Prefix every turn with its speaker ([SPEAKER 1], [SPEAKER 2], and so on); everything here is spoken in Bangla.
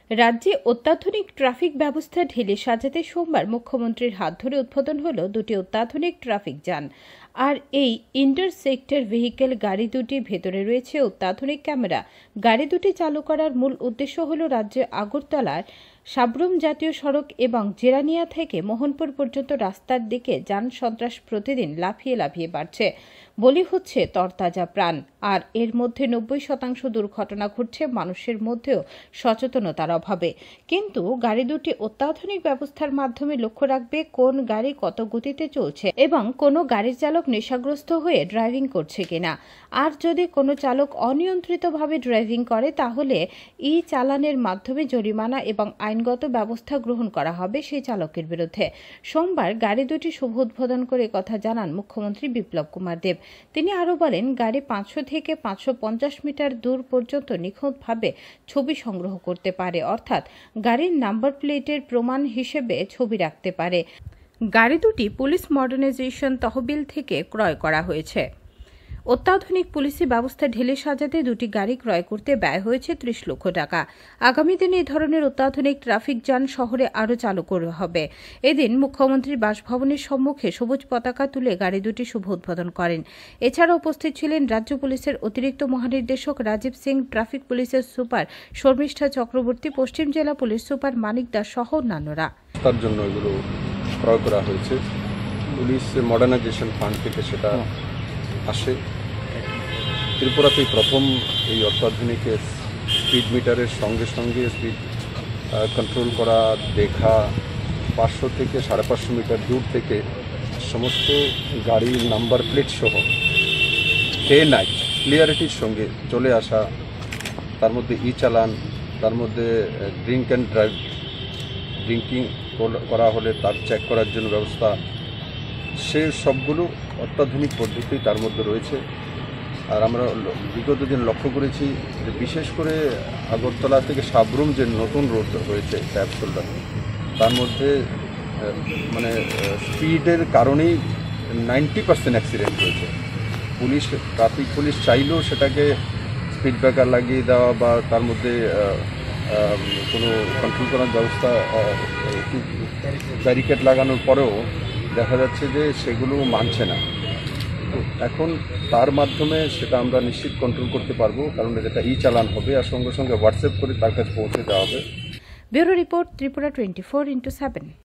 [SPEAKER 1] রাজ্যে অত্যাধুনিক ট্রাফিক ব্যবস্থা ঢেলে সাজাতে সোমবার মুখ্যমন্ত্রীর হাত ধরে উদ্বোধন হল দুটি অত্যাধুনিক ট্রাফিক যান। আর এই ইন্টারসেক্টর ভেহিকেল গাড়ি দুটি ভেতরে রয়েছে অত্যাধুনিক ক্যামেরা। গাড়ি দুটি চালু করার মূল উদ্দেশ্য হল রাজ্যে আগরতলার সাব্রুম জাতীয় সড়ক এবং জেরানিয়া থেকে মোহনপুর পর্যন্ত রাস্তার দিকে যান সন্ত্রাস প্রতিদিন লাফিয়ে লাফিয়ে বাড়ছে। বলি হচ্ছে তরতাজা প্রাণ। আর এর মধ্যে 90% দুর্ঘটনা ঘটছে মানুষের মধ্যেও সচেতনতার অভাবে। কিন্তু গাড়ি দুটি অত্যাধুনিক ব্যবস্থার মাধ্যমে লক্ষ্য রাখবে কোন গাড়ি কত গতিতে চলছে এবং কোনো গাড়ির চালক নেশাগ্রস্ত হয়ে ড্রাইভিং করছে কিনা। আর যদি কোনো চালক অনিয়ন্ত্রিতভাবে ড্রাইভিং করে তাহলে চালানের মাধ্যমে জরিমানা এবং আইনগত ব্যবস্থা গ্রহণ করা হবে সেই চালকের বিরুদ্ধে। সোমবার গাড়ি দুটি শুভ উদ্বোধন করে কথা জানান মুখ্যমন্ত্রী বিপ্লব কুমার দেব। তিনি আরও বলেন, গাড়ি 500 থেকে 550 মিটার দূর পর্যন্ত নিখুঁতভাবে ছবি সংগ্রহ করতে পারে, অর্থাৎ গাড়ির নাম্বার প্লেটের প্রমাণ হিসেবে ছবি রাখতে পারে। গাড়ি দুটি পুলিশ মডার্নাইজেশন তহবিল থেকে ক্রয় করা হয়েছে। অত্যাধুনিক পুলিশি ব্যবস্থা ঢেলে সাজাতে দুটি গাড়ি ক্রয় করতে ব্যয় হয়েছে 30 লক্ষ টাকা। আগামী দিনে এই ধরনের অত্যাধুনিক ট্রাফিক যান শহরে আরও চালু করা হবে। এদিন মুখ্যমন্ত্রী বাসভবনের সম্মুখে সবুজ পতাকা তুলে গাড়ি দুটি শুভ উদ্বোধন করেন। এছাড়া উপস্থিত ছিলেন রাজ্য পুলিশের অতিরিক্ত মহানির্দেশক রাজীব সিং, ট্রাফিক পুলিশের সুপার শর্মিষ্ঠা চক্রবর্তী, পশ্চিম জেলা পুলিশ সুপার মানিক দাস সহ অন্যান্যরা।
[SPEAKER 2] তার জন্য এগুলো ক্রয় করা হয়েছে। পুলিশ মডার্নাইজেশন ফান্ড থেকে সেটা আসে। ত্রিপুরাতেই প্রথম এই অত্যাধুনিক স্পিড মিটারের সঙ্গে সঙ্গে স্পিড কন্ট্রোল করা, দেখা, 500 থেকে 550 মিটার দূর থেকে সমস্ত গাড়ির নাম্বার প্লেট সহ ডে নাইট ক্লিয়ারিটির সঙ্গে চলে আসা, তার মধ্যে চালান, তার মধ্যে ড্রিঙ্ক অ্যান্ড ড্রাইভ, ড্রিঙ্কিং করা হলে তার চেক করার জন্য ব্যবস্থা, সে সবগুলো অত্যাধুনিক পদ্ধতি তার মধ্যে রয়েছে। আর আমরা বিগত দিন লক্ষ্য করেছি যে বিশেষ করে আগরতলা থেকে সাব্রুম যে নতুন রোড হয়েছে ট্যাপসোল্ডার, তার মধ্যে মানে স্পিডের কারণেই 90% অ্যাক্সিডেন্ট হয়েছে। ট্রাফিক পুলিশ চাইলেও সেটাকে স্পিড ব্রেকার লাগিয়ে দেওয়া বা তার মধ্যে কোনো কন্ট্রোল করার ব্যবস্থা, ব্যারিকেড লাগানোর পরেও দেখা যাচ্ছে যে সেগুলো মানছে না। এখন তার মাধ্যমে সেটা আমরা নিশ্চিত কন্ট্রোল করতে পারবো, কারণ এটা চালান হবে আর সঙ্গে সঙ্গে হোয়াটসঅ্যাপ করে তার কাছে পৌঁছে দেওয়া হবে।
[SPEAKER 1] Bureau report, Tripura 24x7।